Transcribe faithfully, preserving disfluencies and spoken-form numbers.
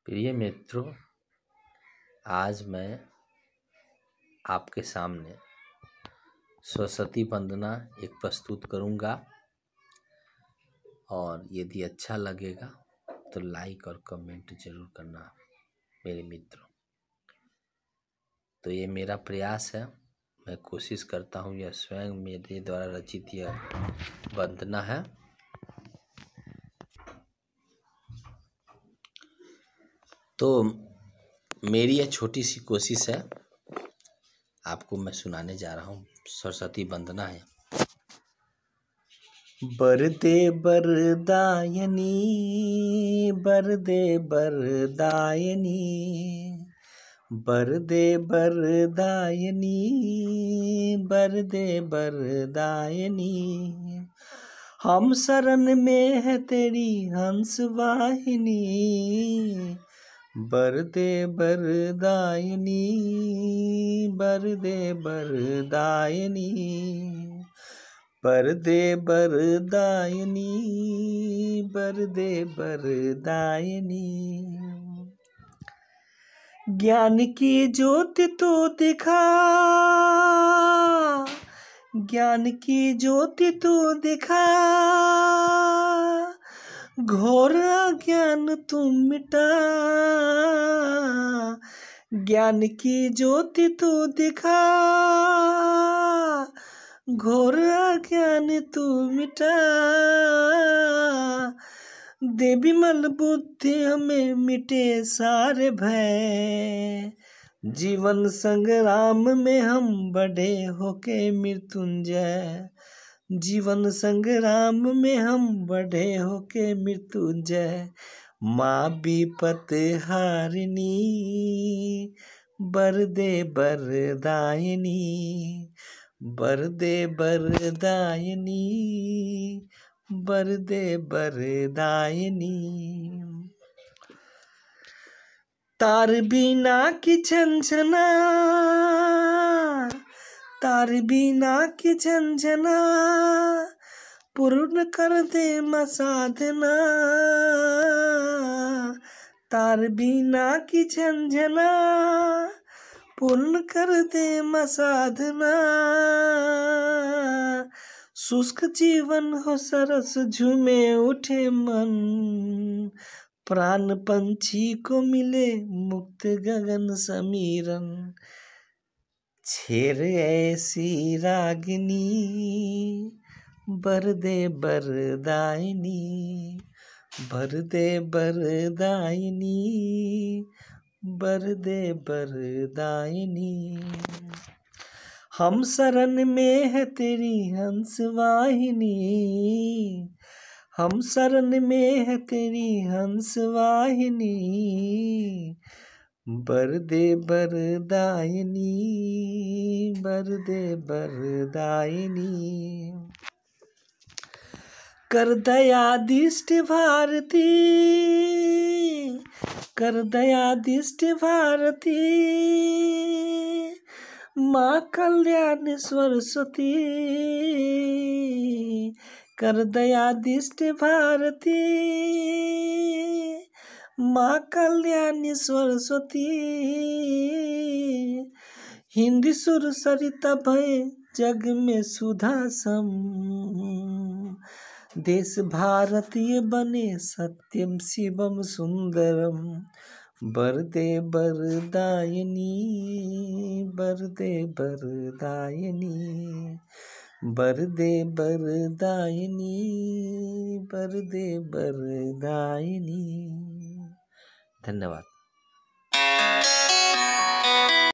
प्रिय मित्रों, आज मैं आपके सामने सरस्वती वंदना एक प्रस्तुत करूंगा और यदि अच्छा लगेगा तो लाइक और कमेंट जरूर करना मेरे मित्रों। तो ये मेरा प्रयास है, मैं कोशिश करता हूँ, यह स्वयं मेरे द्वारा रचित यह वंदना है। तो मेरी यह छोटी सी कोशिश है, आपको मैं सुनाने जा रहा हूँ। सरस्वती वंदना है। बरदे बरदायनी, बरदे बरदायनी, बरदे बरदायनी, बरदे बरदायनी। हम शरण में है तेरी हंस वाहिनी, बरदे बरदायनी, बरदे बरदायनी, बरदे बरदायनी, बरदे बरदायनी। ज्ञान की ज्योति तो दिखा, ज्ञान की ज्योति तो दिखा, घोर अज्ञान तुम मिटा। ज्ञान की ज्योति तो दिखा, घोर अज्ञान तू मिटा। दे विमल बुद्धि हमें मिटे सारे भय, जीवन संग्राम में हम बढ़े होके मृत्युंजय। जीवन संग्राम में हम बढ़े होके मृत्युंजय। माँ विपत हारिनी, बरदे बरदायनी, बरदे बरदायनी, बरदे बरदायनी। तार बिना की झंझना, तार बिना की झंझना, पूर्ण कर दे माँ साधना। तार बिना की झंझना, पूर्ण कर दे माँ साधना। शुष्क जीवन हो सरस झूमे उठे मन, प्राण पंछी को मिले मुक्त गगन समीरन। छेर ऐसी रागिनी, बरदे बरदायनी, बरदे बरदायनी, बरदे बरदायनी। हम शरण में है तेरी हंस वाहिनी, हम शरण में है तेरी हंस वाहिनी, बरदे बरदायनी, बरदे बरदायनी। कर दयादिष्ट भारती, कर दयादिष्ट भारती, माँ कल्याण सरस्वती। कर दयादिष्ट भारती, माँ कल्याण सरस्वती। हिंदी सुर सरिता भय जग में सुधा सम, देश भारतीय बने सत्यम शिवम सुंदरम। बरदे बरदायनी, बरदे बरदायनी, बरदे बरदायनी, बरदे बरदायनी। धन्यवाद।